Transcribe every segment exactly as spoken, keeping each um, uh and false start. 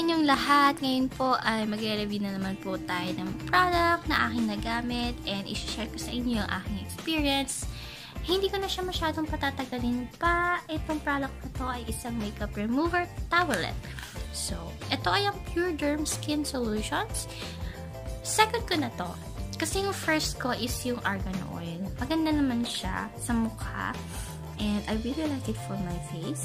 inyong lahat. Ngayon po ay mag-review na naman po tayo ng product na aking nagamit and i-share ko sa inyo ang aking experience. Hindi ko na siya masyadong patatagalin pa. Itong product na to ay isang makeup remover towelette. So, ito ay ang Pure Derm Skin Solutions. Second ko na to. Kasi yung first ko is yung argan oil. Maganda naman siya sa mukha. And I really like it for my face.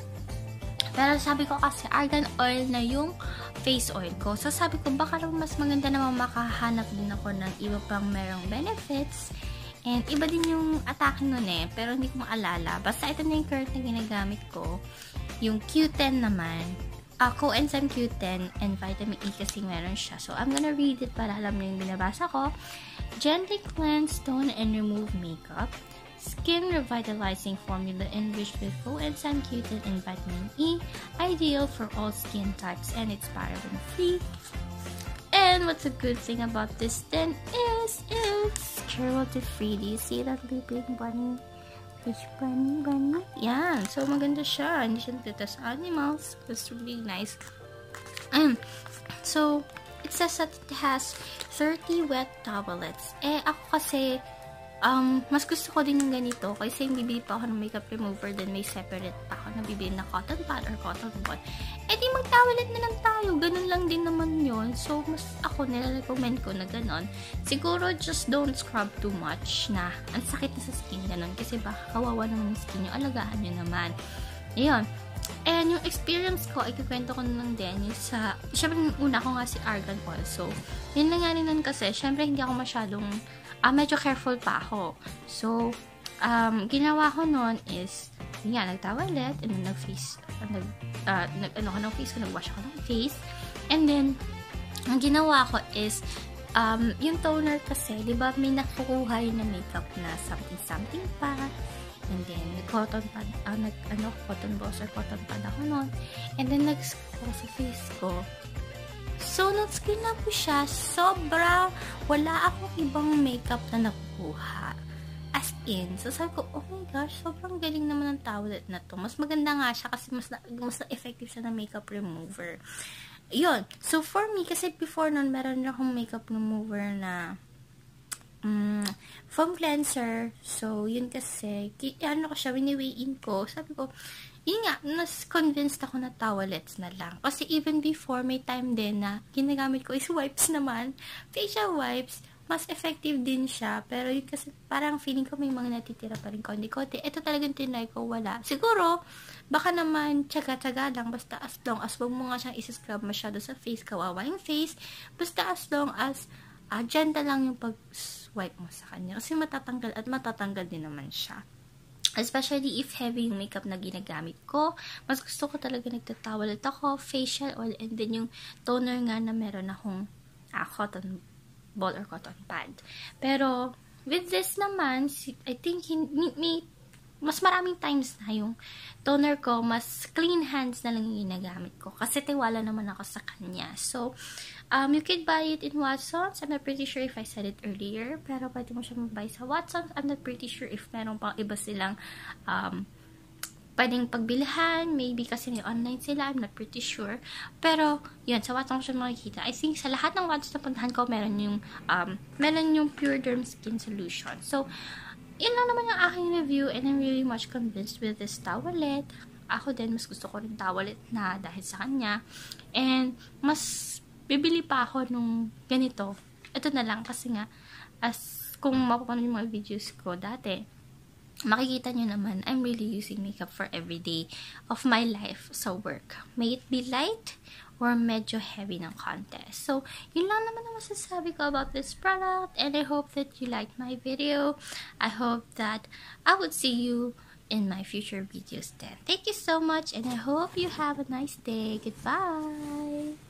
Pero sabi ko kasi argan oil na yung face oil ko. So sabi ko baka lang mas maganda naman makahanap din ako ng iba pang merong benefits. And iba din yung atake nun eh. Pero hindi ko maalala. Basta ito na yung current na ginagamit ko. Yung Q ten naman. Uh, coenzyme Q ten and vitamin E kasi meron siya. So I'm gonna read it para alam niyo yung binabasa ko. Gently cleanse, tone, and remove makeup. Skin revitalizing formula enriched with coenzyme Q ten and vitamin E, ideal for all skin types, and it's paraben free. And what's a good thing about this then is it's cruelty free. Do you see that little bunny? Which bunny bunny? Yeah, so maganda siya. Hindi siya nagtitest sa animals. It's really nice. Um, so it says that it has thirty wet towelettes. Eh ako kasi Um, mas gusto ko din yung ganito kasi yung bibili pa ako ng makeup remover then may separate pa ako na bibili na cotton pad or cotton ball. Eh di mag-towelette na lang tayo. Ganun lang din naman yun. So, mas ako nila-recommend ko na ganun. Siguro, just don't scrub too much na ang sakit na sa skin ganun kasi baka kawawa naman yung skin nyo. Alagaan nyo naman. Ayun. And yung experience ko, ikikwento ko lang din yung sa, syempre una ko nga si argan oil. So, yun lang nga rin nun kasi, syempre hindi ako masyadong Ah, medyo careful pa ako. So, um, ginawa ko noon is, yun nga, nag-towelette, and then nag-face, uh, nag, uh, nag, ano ko ng face ko, nag-wash ako ng face. And then, ang ginawa ko is, um, yung toner kasi, di ba, may nakukuha yun na makeup na something-something pa. And then, nag-cotton pad, uh, nag, ano, cotton balls or cotton pad ako noon. And then, nag-scrub sa face ko. So, nag-skin na po siya. Sobra, wala akong ibang makeup na nakukuha. As in, so sabi ko, oh my gosh, sobrang galing naman ng towelette na to. Mas maganda nga siya kasi mas, na, mas effective siya na makeup remover. Yun. So, for me, kasi before nun, meron na akong makeup remover na um, foam cleanser. So, yun kasi, ano ko siya, wini-weigh-in ko. Sabi ko, yun nga, nas convinced ako na towelettes na lang. Kasi even before, may time din na ginagamit ko is wipes naman. Facial wipes, mas effective din siya. Pero yun kasi parang feeling ko may mga natitira pa rin konti-konti. Ito talagang tinry ko, wala. Siguro, baka naman tsaga-tsaga lang. Basta as long as wag mo nga siyang isa-scrub masyado sa face, kawawa yung face. Basta as long as uh, gentle lang yung pag-swipe mo sa kanya. Kasi matatanggal at matatanggal din naman siya. Especially if heavy yung makeup na ginagamit ko. Mas gusto ko talaga nagtatowelette ako, facial oil, and then yung toner nga na meron akong ah, cotton ball or cotton pad. Pero, with this naman, I think may, may mas maraming times na yung toner ko, mas clean hands na lang yung ginagamit ko. Kasi tiwala naman ako sa kanya. So, um, you can buy it in Watsons. I'm not pretty sure if I said it earlier. Pero pwede mo siya mag-buy sa Watsons. I'm not pretty sure if meron pang iba silang um, pwedeng pagbilhan. Maybe kasi may online sila. I'm not pretty sure. Pero, yun, sa Watsons siya makikita. I think sa lahat ng Watsons na puntahan ko, meron yung, um, meron yung Pure Derm Skin Solution. So, yun lang naman yung aking review and I'm really much convinced with this towelette. Ako din, mas gusto ko rin towelette na dahil sa kanya. And, mas bibili pa ako nung ganito. Ito na lang kasi nga, as kung mapapanood yung mga videos ko dati, makikita nyo naman, I'm really using makeup for every day of my life sa work. May it be light or medyo heavy ng konti. So, yun lang naman ang masasabi ko about this product and I hope that you liked my video. I hope that I would see you in my future videos then. Thank you so much and I hope you have a nice day. Goodbye!